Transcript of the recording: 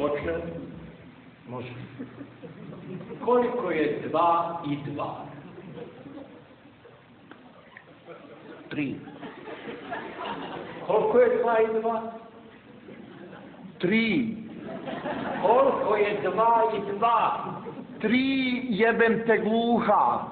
počnem? Može. Koliko je 2 i 2? 3. Koliko je 2 i 2? 3. Koliko je 2 i 2? 3, jebem te gluha.